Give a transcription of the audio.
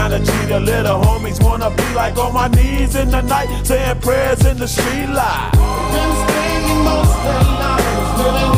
kinda cheat, a little homies wanna be like on my knees in the night, saying prayers in the street light. Been spending most of their lives living